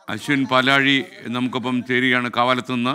അശ്വിൻ പാലാഴി നമുക്കൊപ്പം ചേരുകയാണ് കാവാലത്ത് നിന്ന്.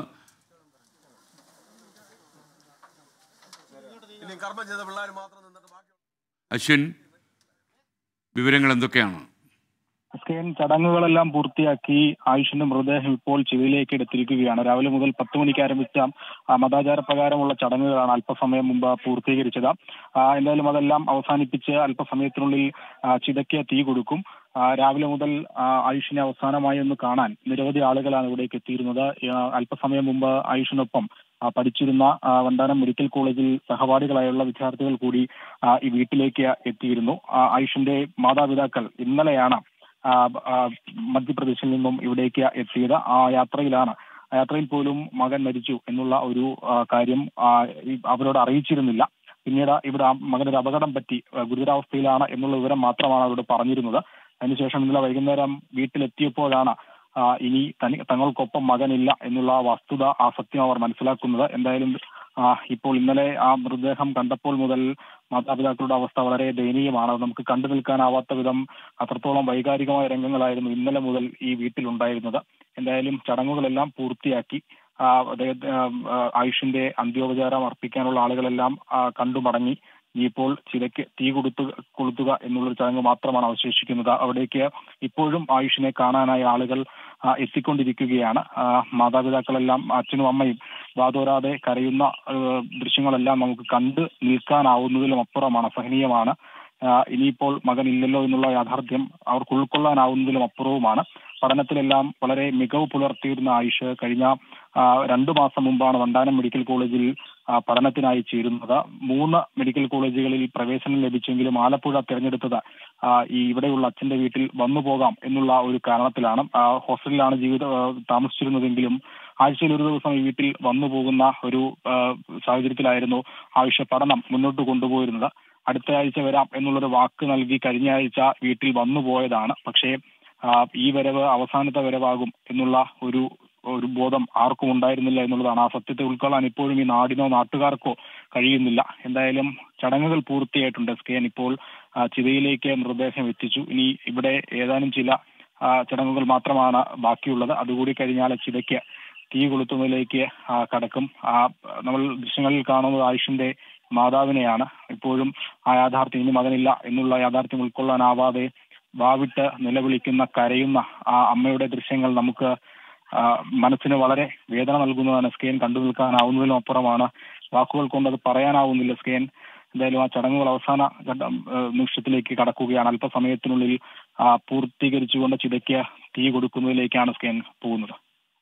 അശ്വിൻ, വിവരങ്ങൾ എന്തൊക്കെയാണ്? ചടങ്ങുകളെല്ലാം പൂർത്തിയാക്കി ആയുഷിന്റെ മൃതദേഹം ഇപ്പോൾ ചിതയിലേക്ക് എടുത്തിരിക്കുകയാണ്. രാവിലെ മുതൽ 10 മണിക്ക് ആരംഭിച്ച മതാചാര പ്രകാരമുള്ള ചടങ്ങുകളാണ് അല്പസമയം മുമ്പ് പൂർത്തീകരിച്ചത്. എന്തായാലും അതെല്ലാം അവസാനിപ്പിച്ച് അല്പസമയത്തിനുള്ളിൽ ചിതയ്ക്ക് തീ കൊടുക്കും. രാവിലെ മുതൽ ആയുഷിനെ അവസാനമായി ഒന്ന് കാണാൻ നിരവധി ആളുകളാണ് ഇവിടേക്ക് എത്തിയിരുന്നത്. അല്പസമയം മുമ്പ് ആയുഷിനൊപ്പം പഠിച്ചിരുന്ന വണ്ടാനം മെഡിക്കൽ കോളേജിൽ സഹപാഠികളായുള്ള വിദ്യാർത്ഥികൾ കൂടി ഈ വീട്ടിലേക്ക് എത്തിയിരുന്നു. ആയുഷിന്റെ മാതാപിതാക്കൾ ഇന്നലെയാണ് മധ്യപ്രദേശിൽ നിന്നും ഇവിടേക്ക് എത്തിയത്. ആ യാത്രയിൽ പോലും മകൻ മരിച്ചു എന്നുള്ള ഒരു കാര്യം അവരോട് അറിയിച്ചിരുന്നില്ല. പിന്നീട് ഇവിടെ മകനൊരു അപകടം പറ്റി ഗുരുതരാവസ്ഥയിലാണ് എന്നുള്ള വിവരം മാത്രമാണ് അവരോട് പറഞ്ഞിരുന്നത്. അതിനുശേഷം ഇന്നലെ വൈകുന്നേരം വീട്ടിലെത്തിയപ്പോഴാണ് ഇനി തങ്ങൾക്കൊപ്പം മകനില്ല എന്നുള്ള വസ്തുത, ആ സത്യം അവർ മനസ്സിലാക്കുന്നത്. എന്തായാലും ഇപ്പോൾ ഇന്നലെ ആ മൃതദേഹം കണ്ടപ്പോൾ മുതൽ മാതാപിതാക്കളുടെ അവസ്ഥ വളരെ ദയനീയമാണ്. നമുക്ക് കണ്ടു നിൽക്കാനാവാത്ത വിധം അത്രത്തോളം വൈകാരികമായ രംഗങ്ങളായിരുന്നു ഇന്നലെ മുതൽ ഈ വീട്ടിലുണ്ടായിരുന്നത്. എന്തായാലും ചടങ്ങുകളെല്ലാം പൂർത്തിയാക്കി ആയുഷിന്റെ അന്ത്യോപചാരം അർപ്പിക്കാനുള്ള ആളുകളെല്ലാം കണ്ടു മടങ്ങി. ഇനിയിപ്പോൾ ചിതയ്ക്ക് തീ കൊളുത്തുക എന്നുള്ളൊരു ചടങ്ങ് മാത്രമാണ് അവശേഷിക്കുന്നത്. അവിടേക്ക് ഇപ്പോഴും ആയുഷിനെ കാണാനായി ആളുകൾ എത്തിക്കൊണ്ടിരിക്കുകയാണ്. മാതാപിതാക്കളെല്ലാം, അച്ഛനും അമ്മയും വാതോരാതെ കരയുന്ന ദൃശ്യങ്ങളെല്ലാം നമുക്ക് കണ്ടു നിൽക്കാനാവുന്നതിലും അപ്പുറമാണ്, സഹനീയമാണ്. ഇനിയിപ്പോൾ മകനില്ലല്ലോ എന്നുള്ള യാഥാർത്ഥ്യം അവർക്ക് ഉൾക്കൊള്ളാനാവുന്നതിലും അപ്പുറവുമാണ്. പഠനത്തിലെല്ലാം വളരെ മികവ് പുലർത്തിയിരുന്ന ആയുഷ് കഴിഞ്ഞ 2 മാസം മുമ്പാണ് വണ്ടാനം മെഡിക്കൽ കോളേജിൽ പഠനത്തിനായി ചേരുന്നത്. 3 മെഡിക്കൽ കോളേജുകളിൽ പ്രവേശനം ലഭിച്ചെങ്കിലും ആലപ്പുഴ തിരഞ്ഞെടുത്തത് ഇവിടെയുള്ള അച്ഛന്റെ വീട്ടിൽ വന്നു പോകാം എന്നുള്ള ഒരു കാരണത്തിലാണ്. ഹോസ്റ്റലിലാണ് താമസിച്ചിരുന്നതെങ്കിലും ആഴ്ചയിൽ ഒരു ദിവസം ഈ വീട്ടിൽ വന്നു പോകുന്ന ഒരു സാഹചര്യത്തിലായിരുന്നു ആയുഷ് പഠനം മുന്നോട്ട് കൊണ്ടുപോയിരുന്നത്. അടുത്ത ആഴ്ച വരാം എന്നുള്ളൊരു വാക്ക് നൽകി കഴിഞ്ഞ ആഴ്ച വീട്ടിൽ വന്നു പോയതാണ്. പക്ഷേ ഈ വരവ് അവസാനത്തെ വരവാകും എന്നുള്ള ഒരു ബോധം ആർക്കും ഉണ്ടായിരുന്നില്ല എന്നുള്ളതാണ്. ആ സത്യത്തെ ഉൾക്കൊള്ളാൻ ഇപ്പോഴും ഈ നാടിനോ നാട്ടുകാർക്കോ കഴിയുന്നില്ല. എന്തായാലും ചടങ്ങുകൾ പൂർത്തിയായിട്ടുണ്ട്. സ്കേൻ ഇപ്പോൾ ചിതയിലേക്ക് മൃതദേഹം എത്തിച്ചു. ഇനി ഇവിടെ ഏതാനും ചില ചടങ്ങുകൾ മാത്രമാണ് ബാക്കിയുള്ളത്. അതുകൂടി കഴിഞ്ഞാൽ ചിതയ്ക്ക് തീ കൊളുത്തുന്നതിലേക്ക് കടക്കും. നമ്മൾ ദൃശ്യങ്ങളിൽ കാണുന്നത് ആയുഷിന്റെ മാതാവിനെയാണ്. ഇപ്പോഴും ആ യാഥാർത്ഥ്യം, ഇനി മകനില്ല എന്നുള്ള യാഥാർത്ഥ്യം ഉൾക്കൊള്ളാനാവാതെ വാവിട്ട് നിലവിളിക്കുന്ന, കരയുന്ന ആ അമ്മയുടെ ദൃശ്യങ്ങൾ നമുക്ക് മനസ്സിന് വളരെ വേദന നൽകുന്നതാണ്. സ്കേൻ കണ്ടു നിൽക്കാനാവുന്നതിനും അപ്പുറമാണ്. വാക്കുകൾ കൊണ്ട് അത് പറയാനാവുന്നില്ല. സ്കേൻ എന്തായാലും ആ ചടങ്ങുകൾ അവസാന നിമിഷത്തിലേക്ക് കടക്കുകയാണ്. അല്പസമയത്തിനുള്ളിൽ പൂർത്തീകരിച്ചുകൊണ്ട് ചിതയ്ക്ക് തീ കൊടുക്കുന്നതിലേക്കാണ് സ്കേൻ പോകുന്നത്.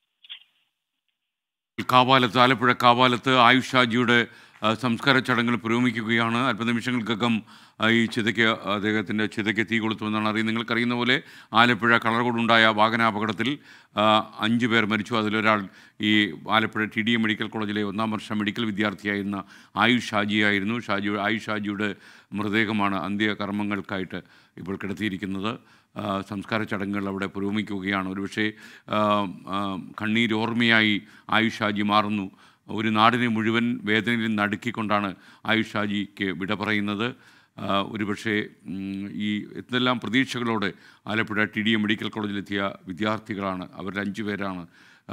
ആലപ്പുഴ കാവാലത്ത് ആയുഷ് ഷാജിയുടെ സംസ്കാര ചടങ്ങുകൾ പുരോഗമിക്കുകയാണ്. അല്പനിമിഷങ്ങൾക്കകം ഈ അദ്ദേഹത്തിൻ്റെ ചിതയ്ക്ക് തീ കൊളുത്തുമെന്നാണ് അറിയുന്നത്. നിങ്ങൾക്കറിയുന്ന പോലെ ആലപ്പുഴ കളർകോടുണ്ടായ വാഹനാപകടത്തിൽ 5 പേർ മരിച്ചു. അതിലൊരാൾ ഈ ആലപ്പുഴ TDM മെഡിക്കൽ കോളേജിലെ 1ാം വർഷ മെഡിക്കൽ വിദ്യാർത്ഥിയായിരുന്ന ആയുഷ് ഷാജിയായിരുന്നു. ആയുഷ് ഷാജിയുടെ മൃതദേഹമാണ് അന്ത്യകർമ്മങ്ങൾക്കായിട്ട് ഇപ്പോൾ കിടത്തിയിരിക്കുന്നത്. സംസ്കാര ചടങ്ങുകൾ അവിടെ പുരോഗമിക്കുകയാണ്. ഒരുപക്ഷെ കണ്ണീരോർമ്മയായി ആയുഷ് ഷാജി മാറുന്നു. ഒരു നാടിനെ മുഴുവൻ വേദനയിൽ നടുക്കിക്കൊണ്ടാണ് ആയുഷ് ഷാജിക്ക് വിട പറയുന്നത്. ഒരുപക്ഷെ ഈ എന്തെല്ലാം പ്രതീക്ഷകളോടെ ആലപ്പുഴ TDM മെഡിക്കൽ കോളേജിലെത്തിയ വിദ്യാർത്ഥികളാണ്, അവരിൽ 5 പേരാണ്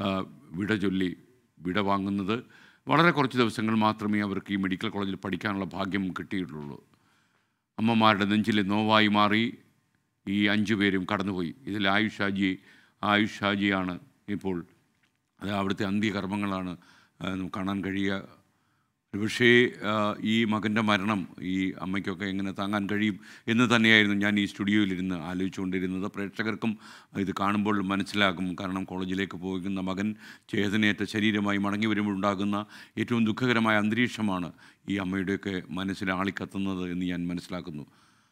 വിട വാങ്ങുന്നത്. വളരെ കുറച്ച് ദിവസങ്ങൾ മാത്രമേ അവർക്ക് ഈ മെഡിക്കൽ കോളേജിൽ പഠിക്കാനുള്ള ഭാഗ്യം കിട്ടിയിട്ടുള്ളൂ. അമ്മമാരുടെ നെഞ്ചിലെ നോവായി മാറി ഈ 5 പേരും കടന്നുപോയി. ഇതിൽ ആയുഷ് ഷാജിയാണ് ഇപ്പോൾ അവിടുത്തെ അന്ത്യകർമ്മങ്ങളാണ് കാണാൻ കഴിയുക. ഒരുപക്ഷേ ഈ മകൻ്റെ മരണം ഈ അമ്മയ്ക്കൊക്കെ എങ്ങനെ താങ്ങാൻ കഴിയും എന്ന് തന്നെയായിരുന്നു ഞാൻ ഈ സ്റ്റുഡിയോയിലിരുന്ന് ആലോചിച്ചുകൊണ്ടിരുന്നത്. പ്രേക്ഷകർക്കും ഇത് കാണുമ്പോൾ മനസ്സിലാകും. കാരണം കോളേജിലേക്ക് പോകുന്ന മകൻ ചേതനയേറ്റ ശരീരമായി മടങ്ങി വരുമ്പോഴുണ്ടാകുന്ന ഏറ്റവും ദുഃഖകരമായ അന്തരീക്ഷമാണ് ഈ അമ്മയുടെയൊക്കെ മനസ്സിൽ ആളിക്കത്തുന്നത് എന്ന് ഞാൻ മനസ്സിലാക്കുന്നു.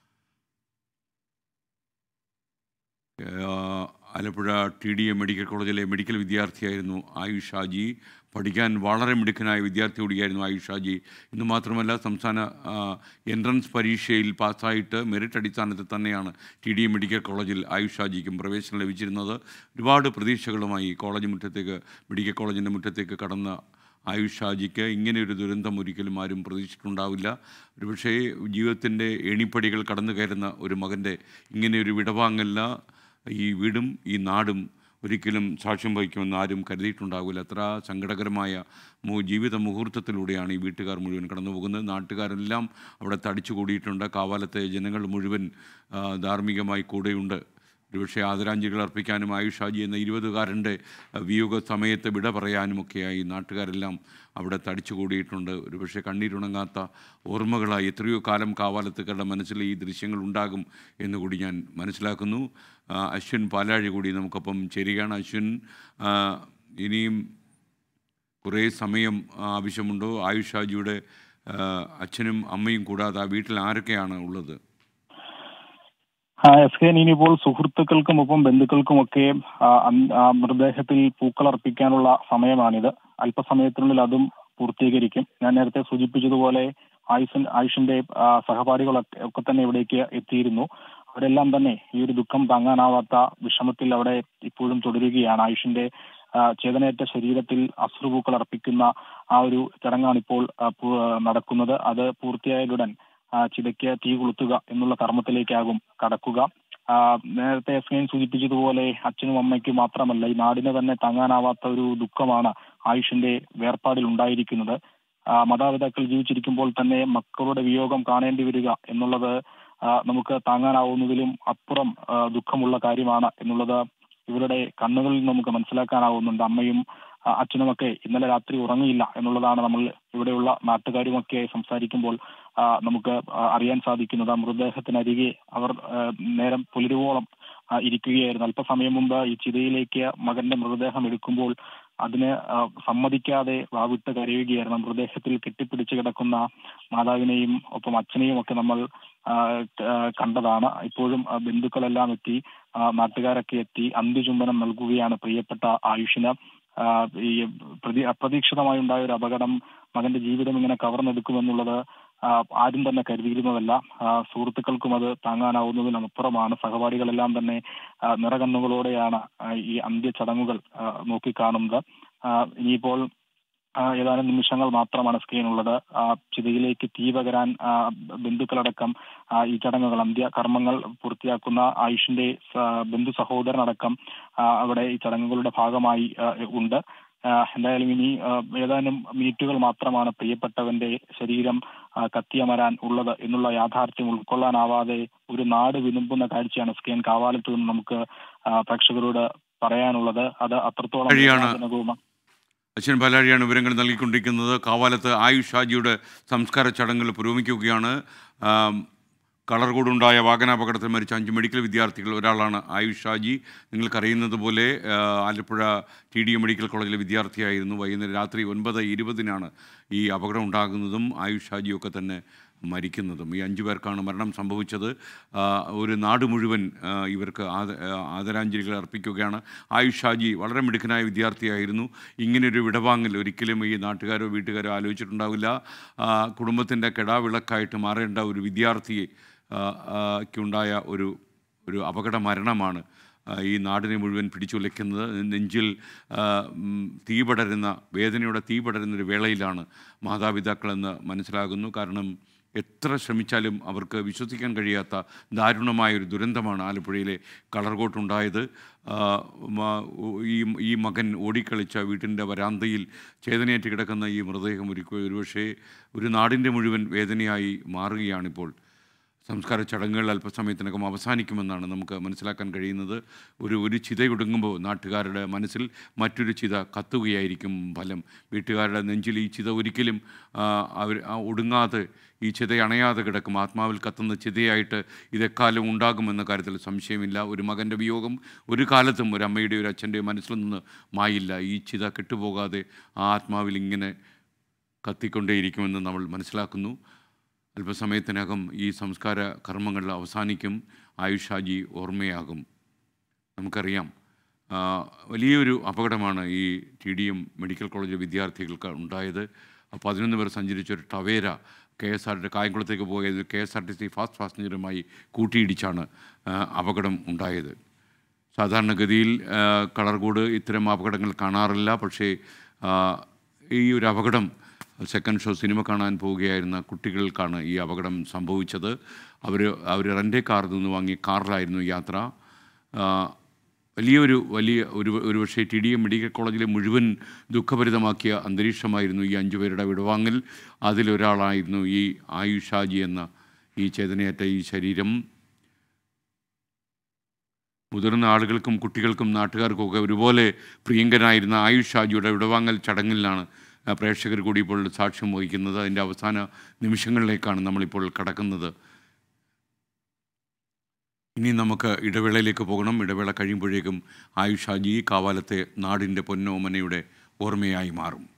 ആലപ്പുഴ TDM മെഡിക്കൽ കോളേജിലെ മെഡിക്കൽ വിദ്യാർത്ഥിയായിരുന്നു ആയുഷ് ഷാജി. പഠിക്കാൻ വളരെ മിടുക്കനായ വിദ്യാർത്ഥി കൂടിയായിരുന്നു ആയുഷ് ഷാജി. ഇന്ന് മാത്രമല്ല, സംസ്ഥാന എൻട്രൻസ് പരീക്ഷയിൽ പാസ്സായിട്ട് മെറിറ്റ് അടിസ്ഥാനത്തിൽ തന്നെയാണ് TDM മെഡിക്കൽ കോളേജിൽ ആയുഷ് ഷാജിക്കും പ്രവേശനം ലഭിച്ചിരുന്നത്. ഒരുപാട് പ്രതീക്ഷകളുമായി മെഡിക്കൽ കോളേജിൻ്റെ മുറ്റത്തേക്ക് കടന്ന ആയുഷ് ഷാജിക്ക് ഇങ്ങനെയൊരു ദുരന്തം ഒരിക്കലും ആരും പ്രതീക്ഷിച്ചിട്ടുണ്ടാവില്ല. ഒരുപക്ഷേ ജീവിതത്തിൻ്റെ എണിപ്പടികൾ കടന്നു കയറുന്ന ഒരു മകൻ്റെ ഇങ്ങനെയൊരു വിടവാങ്ങല്ല ഈ വീടും ഈ നാടും ഒരിക്കലും സാക്ഷ്യം വഹിക്കുമെന്ന് ആരും കരുതിയിട്ടുണ്ടാകില്ല. അത്ര സങ്കടകരമായ ജീവിത മുഹൂർത്തത്തിലൂടെയാണ് ഈ വീട്ടുകാർ മുഴുവൻ കടന്നു പോകുന്നത്. നാട്ടുകാരെല്ലാം അവിടെ തടിച്ചു കൂടിയിട്ടുണ്ട്. കാവാലത്തെ ജനങ്ങൾ മുഴുവൻ ധാർമ്മികമായി കൂടെയുണ്ട്. ഒരുപക്ഷെ ആദരാഞ്ജലികൾ അർപ്പിക്കാനും ആയുഷ് ഹാജി എന്ന 20കാരൻ്റെ വിയോഗ സമയത്ത് വിട പറയാനുമൊക്കെയായി നാട്ടുകാരെല്ലാം അവിടെ തടിച്ചു കൂടിയിട്ടുണ്ട്. ഒരുപക്ഷെ കണ്ണീരുണങ്ങാത്ത ഓർമ്മകളായി എത്രയോ കാലം കാവാലത്തുകാരുടെ മനസ്സിൽ ഈ ദൃശ്യങ്ങൾ ഉണ്ടാകും എന്നുകൂടി ഞാൻ മനസ്സിലാക്കുന്നു. അശ്വിൻ പാലാഴി കൂടി നമുക്കൊപ്പം ചേരുകയാണ്. അശ്വിൻ, ഇനിയും കുറേ സമയം ആവശ്യമുണ്ടോ? ആയുഷ് ഹാജിയുടെ അച്ഛനും അമ്മയും കൂടാതെ ആ വീട്ടിൽ ആരൊക്കെയാണ് ഉള്ളത്? എസ് കെ, ഇനിയിപ്പോൾ സുഹൃത്തുക്കൾക്കും ഒപ്പം ബന്ധുക്കൾക്കുമൊക്കെ മൃതദേഹത്തിൽ പൂക്കളർപ്പിക്കാനുള്ള സമയമാണിത്. അല്പസമയത്തിനുള്ളിൽ അതും പൂർത്തീകരിക്കും. ഞാൻ നേരത്തെ സൂചിപ്പിച്ചതുപോലെ ആയുഷിന്റെ സഹപാഠികളൊക്കെ ഒക്കെ തന്നെ ഇവിടേക്ക് എത്തിയിരുന്നു. അവരെല്ലാം തന്നെ ഈ ഒരു ദുഃഖം താങ്ങാനാവാത്ത വിഷമത്തിൽ അവിടെ ഇപ്പോഴും തുടരുകയാണ്. ആയുഷിന്റെ ചേതനയേറ്റ ശരീരത്തിൽ അശ്രുപൂക്കൾ അർപ്പിക്കുന്ന ആ ഒരു ചടങ്ങാണിപ്പോൾ നടക്കുന്നത്. അത് പൂർത്തിയായയുടൻ ചിതയ്ക്ക് തീ കൊളുത്തുക എന്നുള്ള കർമ്മത്തിലേക്കാകും കടക്കുക. നേരത്തെ എസ് സൂചിപ്പിച്ചതുപോലെ അച്ഛനും അമ്മയ്ക്കും മാത്രമല്ല, ഈ നാടിനെ തന്നെ താങ്ങാനാവാത്ത ഒരു ദുഃഖമാണ് ആയുഷിന്റെ വേർപാടിൽ ഉണ്ടായിരിക്കുന്നത്. മാതാപിതാക്കൾ ജീവിച്ചിരിക്കുമ്പോൾ തന്നെ മക്കളുടെ വിയോഗം കാണേണ്ടി വരിക എന്നുള്ളത് നമുക്ക് താങ്ങാനാവുന്നതിലും അപ്പുറം ദുഃഖമുള്ള കാര്യമാണ് എന്നുള്ളത് ഇവരുടെ കണ്ണുകളിൽ നമുക്ക് മനസ്സിലാക്കാനാവുന്നുണ്ട്. അമ്മയും അച്ഛനുമൊക്കെ ഇന്നലെ രാത്രി ഉറങ്ങിയില്ല എന്നുള്ളതാണ് നമ്മൾ ഇവിടെയുള്ള നാട്ടുകാരുമൊക്കെ സംസാരിക്കുമ്പോൾ നമുക്ക് അറിയാൻ സാധിക്കുന്നത്. മൃതദേഹത്തിനരികെ അവർ നേരം പുലരുവോളം ഇരിക്കുകയായിരുന്നു. അല്പസമയം മുമ്പ് ഈ ചിതയിലേക്ക് മകന്റെ മൃതദേഹം എടുക്കുമ്പോൾ അതിന് സമ്മതിക്കാതെ വാവിട്ട് കരയുകയായിരുന്നു. മൃതദേഹത്തിൽ കെട്ടിപ്പിടിച്ച് കിടക്കുന്ന മാതാവിനെയും ഒപ്പം അച്ഛനെയും ഒക്കെ നമ്മൾ കണ്ടതാണ്. ഇപ്പോഴും ബന്ധുക്കളെല്ലാം എത്തി, നാട്ടുകാരൊക്കെ എത്തി അന്ത്യചുംബനം നൽകുകയാണ് പ്രിയപ്പെട്ട ആയുഷിന്. ഈ അപ്രതീക്ഷിതമായി ഉണ്ടായ ഒരു അപകടം മകന്റെ ജീവിതം ഇങ്ങനെ കവർന്നെടുക്കുമെന്നുള്ളത് ആരും തന്നെ കരുതിയിരുന്നതല്ല. സുഹൃത്തുക്കൾക്കും അത് താങ്ങാനാവുന്നതിനും അപ്പുറമാണ്. സഹപാഠികളെല്ലാം തന്നെ നിറകണ്ണുകളോടെയാണ് ഈ അന്ത്യചടങ്ങുകൾ നോക്കിക്കാണുന്നത്. ഇനിയിപ്പോൾ ഏതാനും നിമിഷങ്ങൾ മാത്രമാണ് സ്ക്രീനുള്ളത്. ചിതയിലേക്ക് തീ പകരാൻ ബന്ധുക്കളടക്കം ഈ ചടങ്ങുകൾ അന്ത്യകർമ്മങ്ങൾ പൂർത്തിയാക്കുന്ന ആയുഷിന്റെ ബന്ധു സഹോദരനടക്കം അവിടെ ഈ ചടങ്ങുകളുടെ ഭാഗമായി ഉണ്ട്. എന്തായാലും ഇനി ഏതാനും മിനിറ്റുകൾ മാത്രമാണ് പ്രിയപ്പെട്ടവന്റെ ശരീരം കത്തിയമരാൻ ഉള്ളത് എന്നുള്ള യാഥാർത്ഥ്യം ഉൾക്കൊള്ളാനാവാതെ ഒരു നാട് വിതുമ്പുന്ന കാഴ്ചയാണ് സ്കെയിൻ കാവാലത്ത് നിന്ന് നമുക്ക് പ്രേക്ഷകരോട് പറയാനുള്ളത്. അത് അത്രത്തോളം വേദനാജനകവുമാണ്. അശ്വിൻ പാലാഴിയാണ് വിവരങ്ങൾ നൽകിക്കൊണ്ടിരിക്കുന്നത്. കാവാലത്ത് ആയുഷ് ഹാജിയുടെ സംസ്കാര ചടങ്ങുകൾ പുരോഗമിക്കുകയാണ്. കളർകോടുണ്ടായ വാഹനാപകടത്തിൽ മരിച്ച 5 മെഡിക്കൽ വിദ്യാർത്ഥികൾ ഒരാളാണ് ആയുഷ് ഹാജി. നിങ്ങൾക്കറിയുന്നത് പോലെ ആലപ്പുഴ TDU മെഡിക്കൽ കോളേജിലെ വിദ്യാർത്ഥിയായിരുന്നു. വൈകുന്നേരം രാത്രി 9:20 ഈ അപകടം ഉണ്ടാകുന്നതും ആയുഷ് ഹാജിയൊക്കെ തന്നെ മരിക്കുന്നതും. ഈ 5 പേർക്കാണ് മരണം സംഭവിച്ചത്. ഒരു നാട് മുഴുവൻ ഇവർക്ക് ആദരാഞ്ജലികൾ അർപ്പിക്കുകയാണ്. ആയുഷ് ഹാജി വളരെ മിടുക്കനായ വിദ്യാർത്ഥിയായിരുന്നു. ഇങ്ങനെയൊരു വിടവാങ്ങൽ ഒരിക്കലും ഈ നാട്ടുകാരോ വീട്ടുകാരോ ആലോചിച്ചിട്ടുണ്ടാവില്ല. കുടുംബത്തിൻ്റെ കെടാവിളക്കായിട്ട് മാറേണ്ട ഒരു വിദ്യാർത്ഥിയെ ക്കുണ്ടായ ഒരു അപകട മരണമാണ് ഈ നാടിനെ മുഴുവൻ പിടിച്ചുലയ്ക്കുന്നത്. നെഞ്ചിൽ വേദനയുടെ തീ പടരുന്നൊരു വേളയിലാണ് മാതാപിതാക്കളെന്ന് മനസ്സിലാകുന്നു. കാരണം എത്ര ശ്രമിച്ചാലും അവർക്ക് വിശ്വസിക്കാൻ കഴിയാത്ത ദാരുണമായൊരു ദുരന്തമാണ് ആലപ്പുഴയിലെ കളർകോട്ടുണ്ടായത്. ഈ മകൻ ഓടിക്കളിച്ച വീട്ടിൻ്റെ വരാന്തയിൽ ചേതനയേറ്റ് കിടക്കുന്ന ഈ മൃതദേഹം ഒരുപക്ഷേ ഒരു നാടിൻ്റെ മുഴുവൻ വേദനയായി മാറുകയാണിപ്പോൾ. സംസ്കാര ചടങ്ങുകൾ അല്പസമയത്തിനകം അവസാനിക്കുമെന്നാണ് നമുക്ക് മനസ്സിലാക്കാൻ കഴിയുന്നത്. ഒരു ചിതയൊടുങ്ങുമ്പോൾ നാട്ടുകാരുടെ മനസ്സിൽ മറ്റൊരു ചിത കത്തുകയായിരിക്കും ഫലം. വീട്ടുകാരുടെ നെഞ്ചിൽ ഈ ചിത ഒരിക്കലും ഒടുങ്ങാതെ ഈ ചിത അണയാതെ കിടക്കും. ആത്മാവിൽ കത്തുന്ന ചിതയായിട്ട് ഇതെക്കാലം ഉണ്ടാകുമെന്ന കാര്യത്തിൽ സംശയമില്ല. ഒരു മകൻ്റെ വിയോഗം ഒരു കാലത്തും ഒരു അമ്മയുടെയോ ഒരു അച്ഛൻ്റെയോ മനസ്സിൽ നിന്ന് മായില്ല. ഈ ചിത കെട്ടുപോകാതെ ആ ആത്മാവിൽ ഇങ്ങനെ കത്തിക്കൊണ്ടേയിരിക്കുമെന്ന് നമ്മൾ മനസ്സിലാക്കുന്നു. അല്പസമയത്തിനകം ഈ സംസ്കാര കർമ്മങ്ങൾ അവസാനിക്കും. ആയുഷ് ഹാജി ഓർമ്മയാകും. നമുക്കറിയാം വലിയൊരു അപകടമാണ് ഈ TDU മെഡിക്കൽ കോളേജ് വിദ്യാർത്ഥികൾക്ക് ഉണ്ടായത്. 11 പേർ സഞ്ചരിച്ചൊരു ടവേര കായംകുളത്തേക്ക് പോയത് KSRTC ഫാസ്റ്റ് പാസഞ്ചറുമായി കൂട്ടിയിടിച്ചാണ് അപകടം ഉണ്ടായത്. സാധാരണഗതിയിൽ കളർകോട് ഇത്തരം അപകടങ്ങൾ കാണാറില്ല. പക്ഷേ ഈ ഒരു അപകടം സെക്കൻഡ് ഷോ സിനിമ കാണാൻ പോവുകയായിരുന്ന കുട്ടികൾക്കാണ് ഈ അപകടം സംഭവിച്ചത്. അവർ റെൻ്റേ കാറിൽ നിന്ന് വാങ്ങിയ കാറിലായിരുന്നു യാത്ര. ഒരുപക്ഷെ TDM മെഡിക്കൽ കോളേജിലെ മുഴുവൻ ദുഃഖഭരിതമാക്കിയ അന്തരീക്ഷമായിരുന്നു ഈ 5 പേരുടെ വിടവാങ്ങൽ. അതിലൊരാളായിരുന്നു ഈ ആയുഷ് ഷാജി എന്ന ഈ ചേതനയേറ്റ ഈ ശരീരം. മുതിർന്ന ആളുകൾക്കും കുട്ടികൾക്കും നാട്ടുകാർക്കുമൊക്കെ ഒരുപോലെ പ്രിയങ്കനായിരുന്ന ആയുഷ് ഷാജിയുടെ വിടവാങ്ങൽ ചടങ്ങിലാണ് പ്രേക്ഷകർ കൂടി ഇപ്പോൾ സാക്ഷ്യം വഹിക്കുന്നത്. അതിൻ്റെ അവസാന നിമിഷങ്ങളിലേക്കാണ് നമ്മളിപ്പോൾ കടക്കുന്നത്. ഇനി നമുക്ക് ഇടവേളയിലേക്ക് പോകണം. ഇടവേള കഴിയുമ്പോഴേക്കും ആയുഷ് ഷാജി കാവാലത്തെ നാടിൻ്റെ പൊന്നോമനയുടെ ഓർമ്മയായി മാറും.